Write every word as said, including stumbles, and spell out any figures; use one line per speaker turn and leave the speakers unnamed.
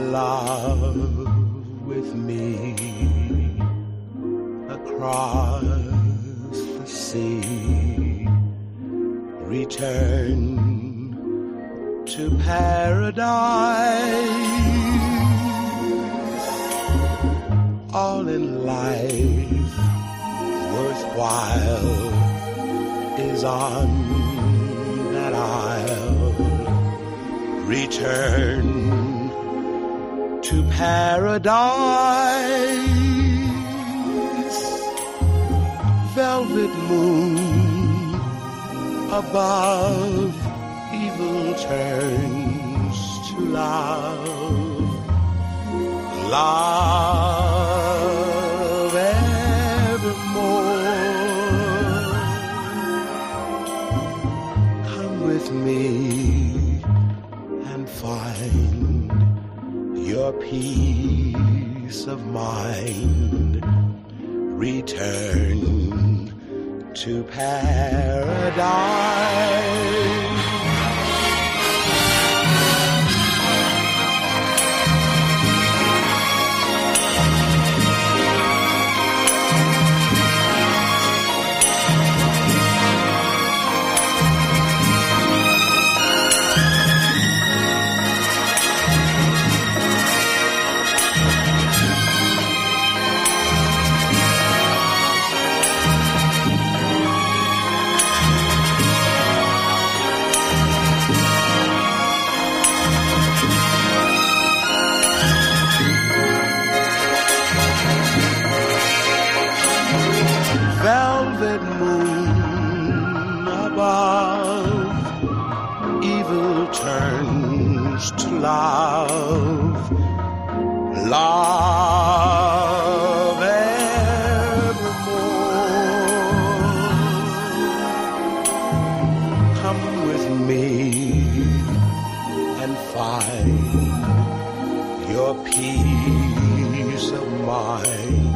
love with me across the sea. Return to paradise. All in life worthwhile is on that isle. Return to paradise. Velvet moon above, evil turns to love. Love evermore. Come with me and find your peace of mind. Return to paradise. Velvet moon above, evil turns to love. Love evermore. Come with me and find your peace of mind.